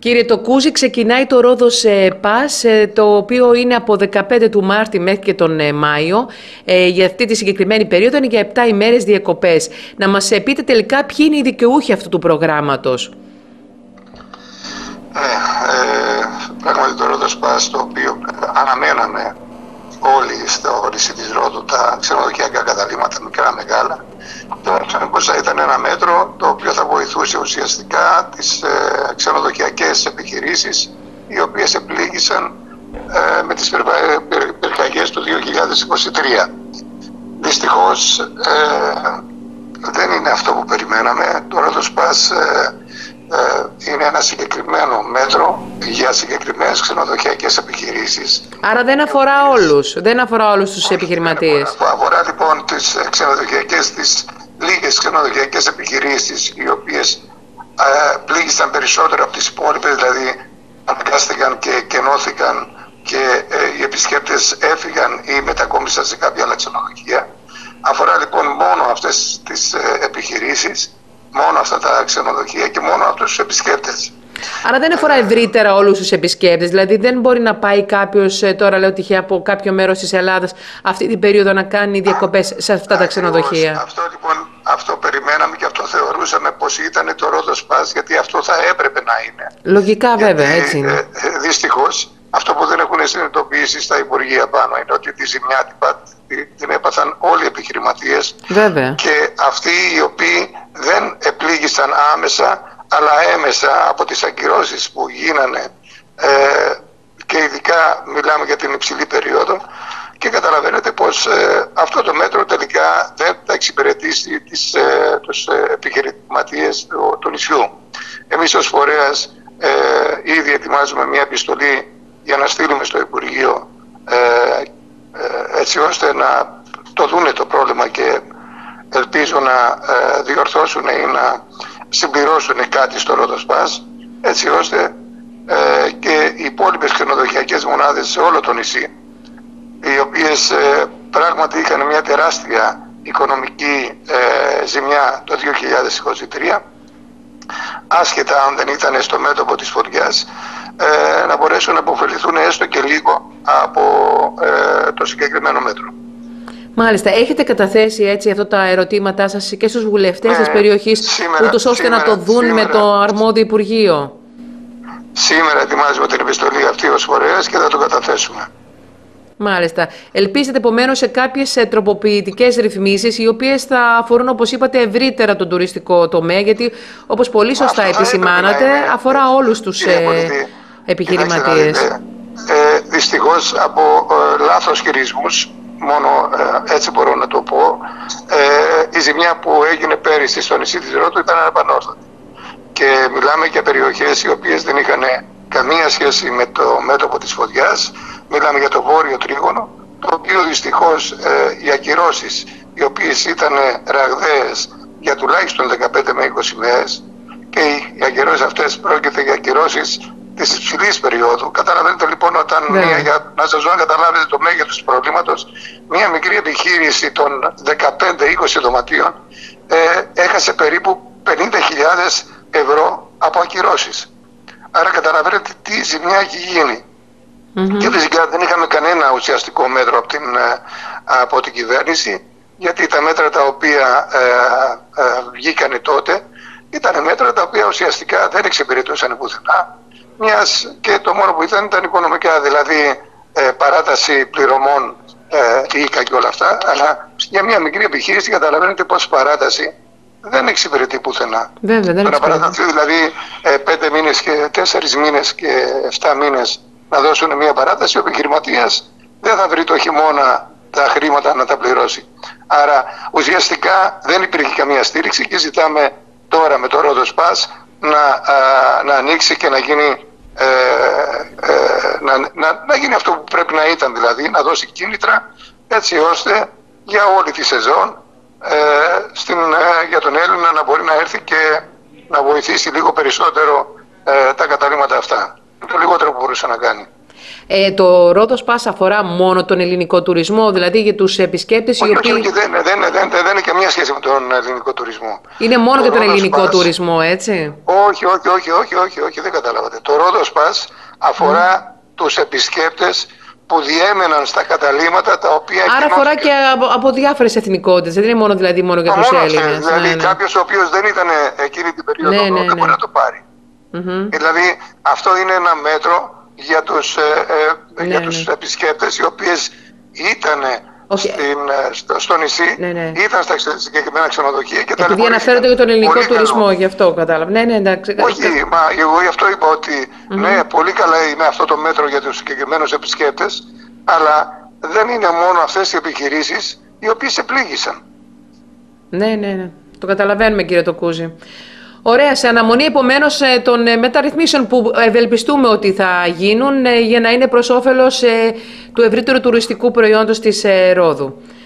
Κύριε Τοκούζη, ξεκινάει το Ρόδος Πας, το οποίο είναι από 15 του Μάρτη μέχρι και τον Μάιο. Για αυτή τη συγκεκριμένη περίοδο είναι για 7 ημέρες διακοπές. Να μας πείτε τελικά ποιοι είναι οι δικαιούχοι αυτού του προγράμματος. Πράγματι το Ρόδος Πας, το οποίο αναμέναμε όλοι στο νησί της Ρόδου, τα ξενοδοχειακά καταλύματα, μικρά μεγάλα, θεωρούσαμε πως θα ήταν ένα μέτρο το οποίο θα βοηθούσε ουσιαστικά τις ξενοδοχειακές επιχειρήσεις, οι οποίες επλήγησαν με τις πυρκαγιές του 2023. Δυστυχώς δεν είναι αυτό που περιμέναμε. Το Ρόδος Πας είναι ένα συγκεκριμένο μέτρο για συγκεκριμένες ξενοδοχειακές επιχειρήσεις. Άρα δεν αφορά όλους, δεν αφορά όλους τους επιχειρηματίες. Αφορά λοιπόν τις ξενοδοχειακές, τις λίγες ξενοδοχειακές επιχειρήσεις, οι οποίες πλήγησαν περισσότερο από τις υπόλοιπες, δηλαδή αναγκάστηκαν και κενώθηκαν και οι επισκέπτες έφυγαν ή μετακόμισαν σε κάποια άλλα ξενοδοχεία. Αφορά λοιπόν μόνο αυτές τις επιχειρήσεις, μόνο αυτά τα ξενοδοχεία και μόνο αυτούς τους επισκέπτες. Άρα δεν αφορά ευρύτερα όλους τους επισκέπτες, δηλαδή δεν μπορεί να πάει κάποιος, τώρα λέω τυχαία, από κάποιο μέρος της Ελλάδας αυτή την περίοδο να κάνει διακοπές σε αυτά τα ξενοδοχεία. Αυτό λοιπόν, αυτό περιμέναμε και αυτό θεωρούσαμε πως ήταν το Ρόδος Πας, γιατί αυτό θα έπρεπε να είναι. Λογικά βέβαια, έτσι είναι. Δυστυχώς, αυτό που δεν έχουν συνειδητοποιήσει στα Υπουργεία πάνω είναι ότι τη ζημιά την έπαθαν όλοι οι επιχειρηματίες. Βέβαια. Και αυτοί οι οποίοι δεν επλήγησαν άμεσα, αλλά έμεσα από τις ακυρώσεις που γίνανε, και ειδικά μιλάμε για την υψηλή περίοδο, και καταλαβαίνετε πως αυτό το μέτρο τελικά δεν θα εξυπηρετήσει τους επιχειρηματίες του νησιού. Εμείς ως φορέας ήδη ετοιμάζουμε μια επιστολή για να στείλουμε στο Υπουργείο, έτσι ώστε να το δούνε το πρόβλημα και ελπίζω να διορθώσουν ή να συμπληρώσουν κάτι στο Ρόδος Πας, έτσι ώστε και οι υπόλοιπες ξενοδοχειακές μονάδες σε όλο το νησί, οι οποίες πράγματι είχαν μια τεράστια οικονομική ζημιά το 2023, άσχετα αν δεν ήταν στο μέτωπο της φωτιάς, να μπορέσουν να αποφεληθούν έστω και λίγο από το συγκεκριμένο μέτρο. Μάλιστα. Έχετε καταθέσει έτσι αυτά τα ερωτήματά σας και στους βουλευτές της περιοχής, ούτως ώστε να το δουν με το αρμόδιο Υπουργείο? Σήμερα ετοιμάζουμε την επιστολή αυτή ως φορέας και θα το καταθέσουμε. Μάλιστα. Ελπίζετε επομένως σε κάποιες τροποποιητικές ρυθμίσεις, οι οποίες θα αφορούν, όπως είπατε, ευρύτερα τον τουριστικό τομέα, γιατί όπως πολύ σωστά επισημάνατε, αφορά όλους τους επιχειρηματίες. Δυστυχώς από λάθος χειρισμούς, μόνο έτσι μπορώ να το πω, η ζημιά που έγινε πέρυσι στο νησί της Ρόδου ήταν ανεπανόρθωτη. Και μιλάμε για περιοχές οι οποίες δεν είχαν καμία σχέση με το μέτωπο της φωτιάς. Μιλάμε για το βόρειο τρίγωνο, το οποίο δυστυχώς οι ακυρώσεις, οι οποίες ήταν ραγδαίες για τουλάχιστον 15 με 20 μέρες, και οι ακυρώσεις αυτές πρόκειται για ακυρώσεις της υψηλής περίοδου. Καταλαβαίνετε λοιπόν, όταν για να σας δω να καταλάβετε το μέγεθος του προβλήματος, μια μικρή επιχείρηση των 15-20 δωματίων έχασε περίπου 50.000 ευρώ από ακυρώσεις. Άρα καταλαβαίνετε τι ζημιά έχει γίνει. Και φυσικά δεν είχαμε κανένα ουσιαστικό μέτρο από την κυβέρνηση, γιατί τα μέτρα τα οποία βγήκανε τότε ήταν μέτρα τα οποία ουσιαστικά δεν εξυπηρετούσαν πουθενά, μιας και το μόνο που ήταν οικονομικά, δηλαδή παράταση πληρωμών ΙΚΑ και όλα αυτά, αλλά για μια μικρή επιχείρηση καταλαβαίνετε πως παράταση δεν εξυπηρετεί πουθενά. Βέβαια, δεν να παραταθεί δηλαδή 5 μήνες και 4 μήνες και 7 μήνες να δώσουν μια παράταση, ο επιχειρηματίας δεν θα βρει το χειμώνα τα χρήματα να τα πληρώσει. Άρα ουσιαστικά δεν υπήρχε καμία στήριξη και ζητάμε τώρα με το Ρόδος Πας να ανοίξει και να γίνει, να γίνει αυτό που πρέπει να ήταν, δηλαδή να δώσει κίνητρα έτσι ώστε για όλη τη σεζόν για τον Έλληνα να μπορεί να έρθει και να βοηθήσει λίγο περισσότερο τα καταλύματα αυτά. Το λιγότερο που μπορούσε να κάνει. Το Rhodos Pass αφορά μόνο τον ελληνικό τουρισμό, δηλαδή για τους επισκέπτες οι οποίοι... Όχι, δεν είναι καμία σχέση με τον ελληνικό τουρισμό. Είναι μόνο για τον ελληνικό τουρισμό, έτσι? Όχι, δεν καταλάβατε. Το Rhodos Pass αφορά τους επισκέπτες που διέμεναν στα καταλύματα τα οποία... Άρα αφορά και από διάφορες εθνικότητες, δεν είναι μόνο, μόνο για τους Έλληνες. Δηλαδή κάποιος ο οποίος δεν ήταν εκείνη την περίοδο δεν μπορεί να το πάρει. Δηλαδή αυτό είναι ένα μέτρο για τους επισκέπτες οι οποίες ήταν στο νησί, ήταν στα συγκεκριμένα ξενοδοχεία και επειδή αναφέρονται για τον ελληνικό τουρισμό, γι' αυτό κατάλαβα. Εντάξει. Όχι, μα εγώ γι' αυτό είπα ότι ναι, πολύ καλά είναι αυτό το μέτρο για τους συγκεκριμένους επισκέπτες, αλλά δεν είναι μόνο αυτές οι επιχειρήσεις οι οποίες επλήγησαν. Ναι. Το καταλαβαίνουμε, κύριε Τοκούζη. Ωραία, σε αναμονή επομένως των μεταρρυθμίσεων που ευελπιστούμε ότι θα γίνουν για να είναι προς όφελος του ευρύτερου τουριστικού προϊόντος της Ρόδου.